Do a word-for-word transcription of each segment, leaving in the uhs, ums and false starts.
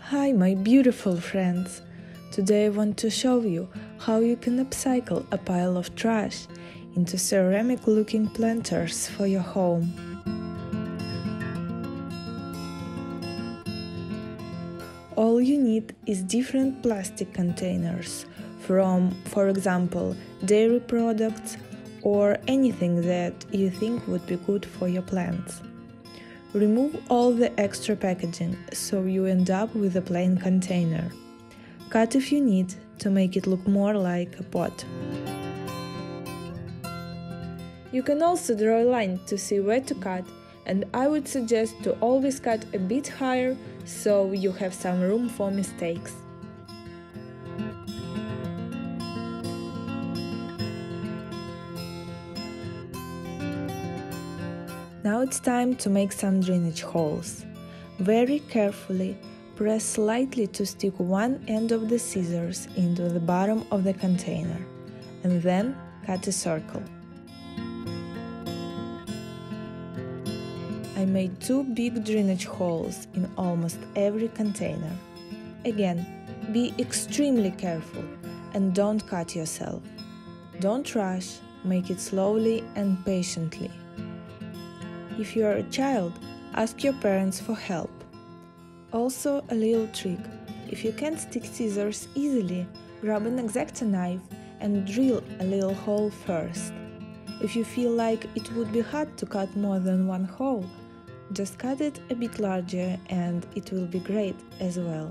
Hi my beautiful friends! Today I want to show you how you can upcycle a pile of trash into ceramic looking planters for your home. All you need is different plastic containers from, for example, dairy products or anything that you think would be good for your plants. Remove all the extra packaging so you end up with a plain container. Cut if you need to make it look more like a pot. You can also draw a line to see where to cut, and I would suggest to always cut a bit higher so you have some room for mistakes. Now it's time to make some drainage holes. Very carefully press slightly to stick one end of the scissors into the bottom of the container, and then cut a circle. I made two big drainage holes in almost every container. Again, be extremely careful and don't cut yourself. Don't rush, make it slowly and patiently. If you are a child, ask your parents for help. Also, a little trick: if you can't stick scissors easily, grab an X-Acto knife and drill a little hole first. If you feel like it would be hard to cut more than one hole, just cut it a bit larger and it will be great as well.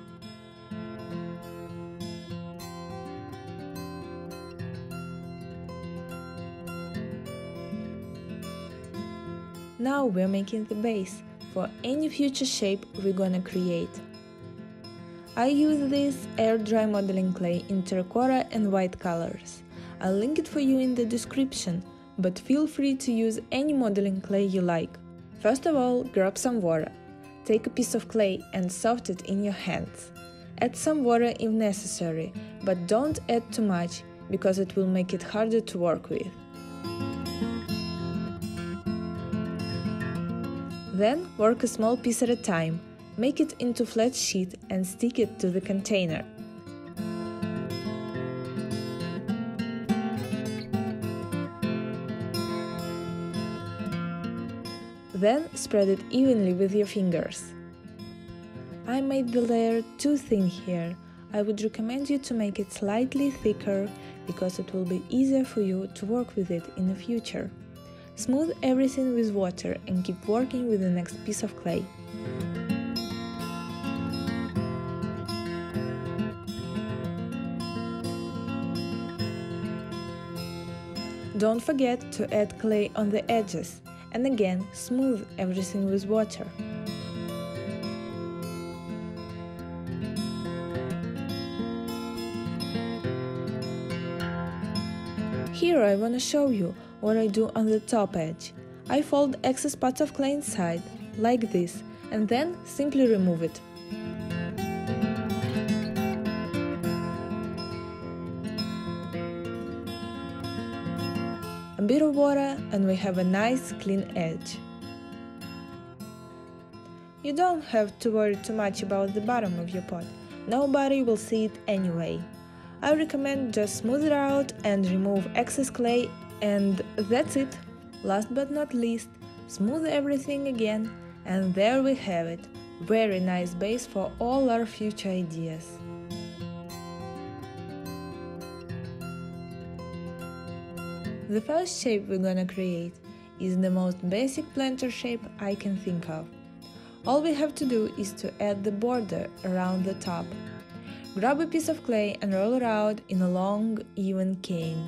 Now we're making the base for any future shape we're gonna create. I use this air dry modeling clay in terracotta and white colors. I'll link it for you in the description, but feel free to use any modeling clay you like. First of all, grab some water. Take a piece of clay and soft it in your hands. Add some water if necessary, but don't add too much because it will make it harder to work with. Then work a small piece at a time, make it into flat sheet and stick it to the container. Then spread it evenly with your fingers. I made the layer too thin here. I would recommend you to make it slightly thicker because it will be easier for you to work with it in the future. Smooth everything with water and keep working with the next piece of clay. Don't forget to add clay on the edges, and again smooth everything with water. Here I want to show you what I do on the top edge. I fold excess parts of clay inside, like this, and then simply remove it. A bit of water and we have a nice clean edge. You don't have to worry too much about the bottom of your pot, nobody will see it anyway. I recommend just smooth it out and remove excess clay, and that's it. Last but not least, smooth everything again, and there we have it. Very nice base for all our future ideas. The first shape we're gonna create is the most basic planter shape I can think of. All we have to do is to add the border around the top. Grab a piece of clay and roll it out in a long, even cane.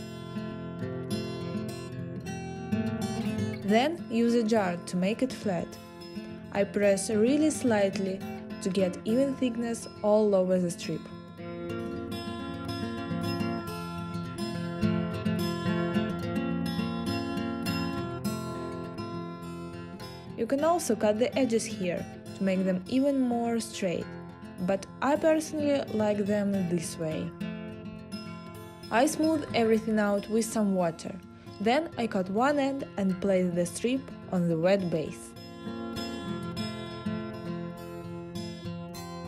Then use a jar to make it flat. I press really slightly to get even thickness all over the strip. You can also cut the edges here to make them even more straight, but I personally like them this way. I smooth everything out with some water. Then I cut one end and place the strip on the wet base.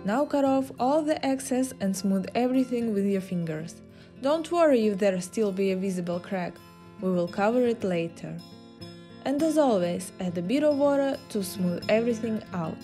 Now cut off all the excess and smooth everything with your fingers. Don't worry if there still be a visible crack, we will cover it later. And as always, add a bit of water to smooth everything out.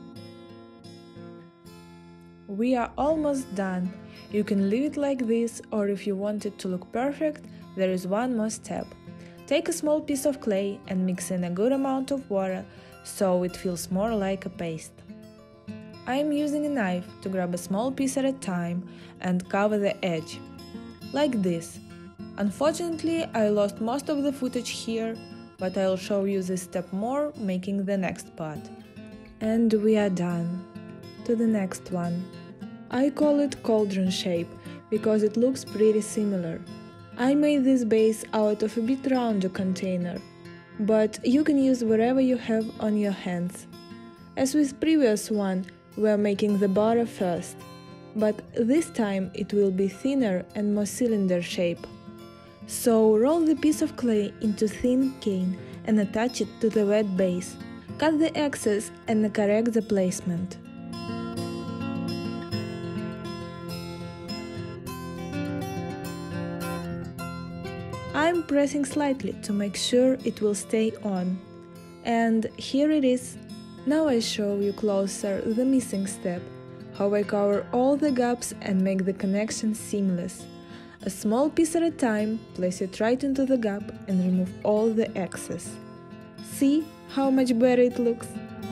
We are almost done. You can leave it like this, or if you want it to look perfect, there is one more step. Take a small piece of clay and mix in a good amount of water so it feels more like a paste. I am using a knife to grab a small piece at a time and cover the edge, like this. Unfortunately, I lost most of the footage here, but I'll show you this step more, making the next part. And we are done. To the next one. I call it cauldron shape, because it looks pretty similar. I made this base out of a bit rounder container, but you can use whatever you have on your hands. As with previous one, we are making the border first, but this time it will be thinner and more cylinder shape. So roll the piece of clay into thin cane and attach it to the wet base. Cut the excess and correct the placement. I'm pressing slightly to make sure it will stay on. And here it is. Now I show you closer the missing step, how I cover all the gaps and make the connection seamless. A small piece at a time, place it right into the gap and remove all the excess. See how much better it looks?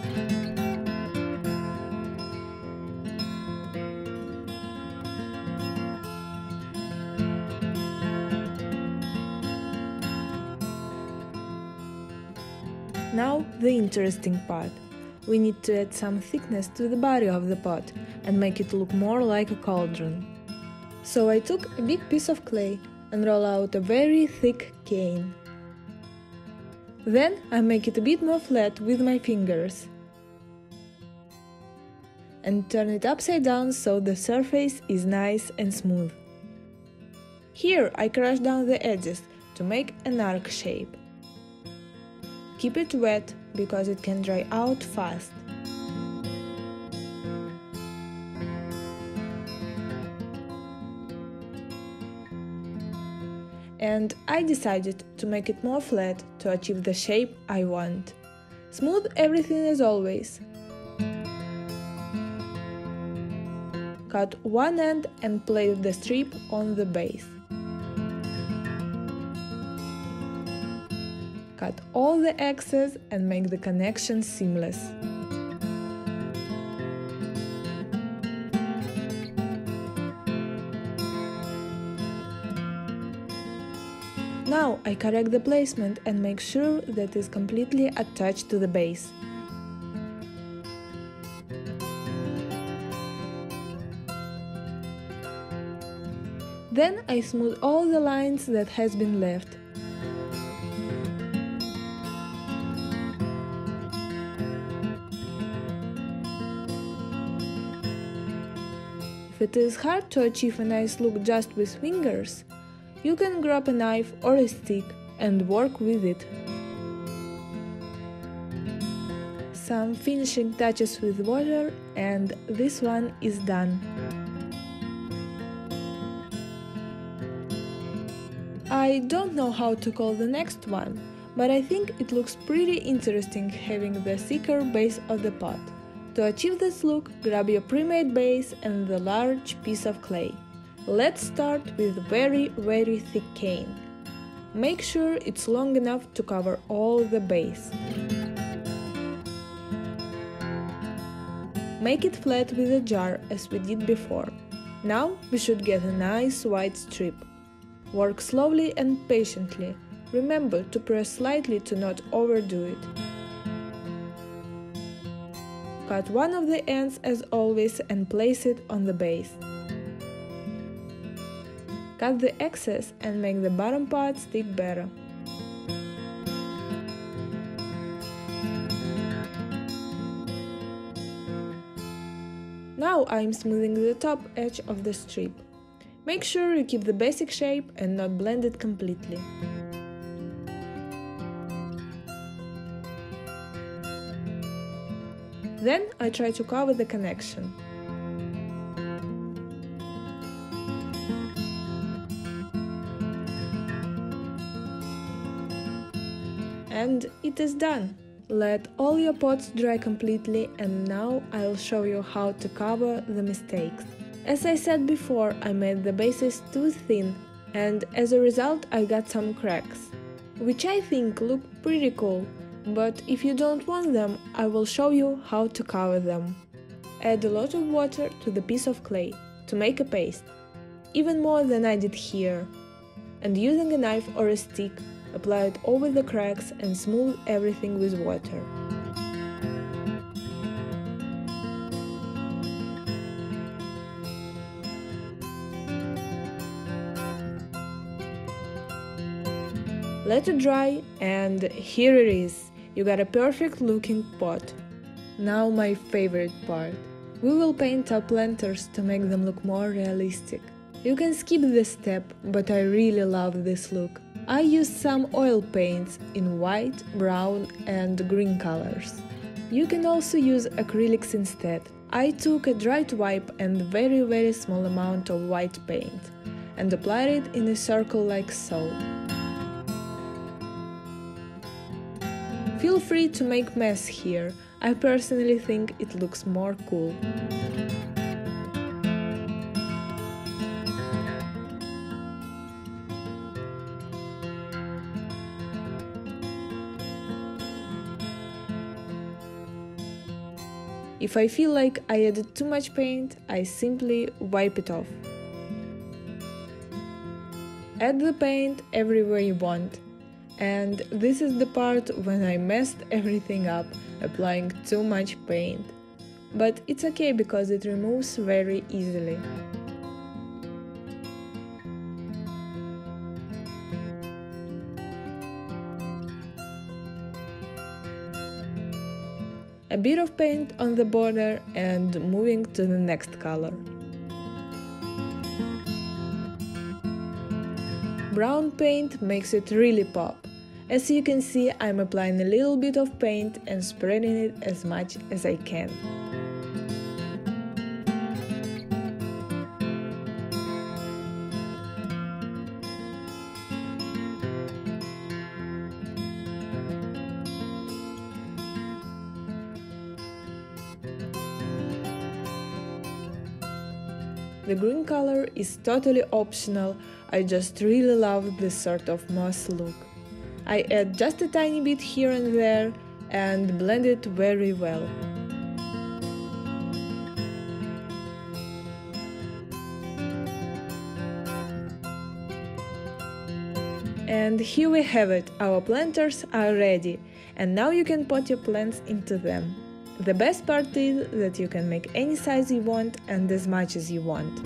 Now the interesting part. We need to add some thickness to the body of the pot and make it look more like a cauldron. So I took a big piece of clay and roll out a very thick cane. Then I make it a bit more flat with my fingers and turn it upside down so the surface is nice and smooth. Here I crush down the edges to make an arc shape. Keep it wet because it can dry out fast. And I decided to make it more flat to achieve the shape I want. Smooth everything as always. Cut one end and place the strip on the base. Cut all the excess and make the connection seamless. Now I correct the placement and make sure that it is completely attached to the base. Then I smooth all the lines that has been left. If it is hard to achieve a nice look just with fingers, you can grab a knife or a stick and work with it. Some finishing touches with water and this one is done. I don't know how to call the next one, but I think it looks pretty interesting having the thicker base of the pot. To achieve this look, grab your pre-made base and the large piece of clay. Let's start with very very thick cane. Make sure it's long enough to cover all the base. Make it flat with a jar as we did before. Now we should get a nice white strip. Work slowly and patiently. Remember to press slightly to not overdo it. Cut one of the ends as always and place it on the base. Cut the excess and make the bottom part stick better. Now I'm smoothing the top edge of the strip. Make sure you keep the basic shape and not blend it completely. Then I try to cover the connection. And it is done! Let all your pots dry completely, and now I'll show you how to cover the mistakes. As I said before, I made the bases too thin, and as a result I got some cracks, which I think look pretty cool, but if you don't want them, I will show you how to cover them. Add a lot of water to the piece of clay to make a paste, even more than I did here, and using a knife or a stick, apply it over the cracks and smooth everything with water. Let it dry, and here it is. You got a perfect looking pot. Now my favorite part. We will paint our planters to make them look more realistic. You can skip this step, but I really love this look. I used some oil paints in white, brown and green colors. You can also use acrylics instead. I took a dried wipe and very very small amount of white paint and applied it in a circle like so. Feel free to make mess here. I personally think it looks more cool. If I feel like I added too much paint, I simply wipe it off. Add the paint everywhere you want. And this is the part when I messed everything up, applying too much paint. But it's okay because it removes very easily. A bit of paint on the border and moving to the next color. Brown paint makes it really pop. As you can see, I'm applying a little bit of paint and spreading it as much as I can. The green color is totally optional, I just really love this sort of moss look. I add just a tiny bit here and there and blend it very well. And here we have it, our planters are ready, and now you can pot your plants into them. The best part is that you can make any size you want and as much as you want.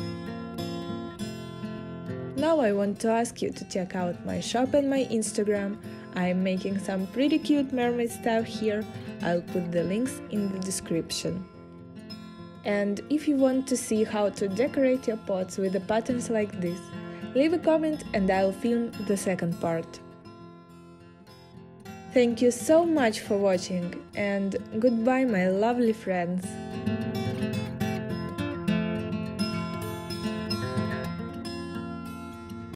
Now I want to ask you to check out my shop and my Instagram. I'm making some pretty cute mermaid stuff here, I'll put the links in the description. And if you want to see how to decorate your pots with the patterns like this, leave a comment and I'll film the second part. Thank you so much for watching, and goodbye my lovely friends!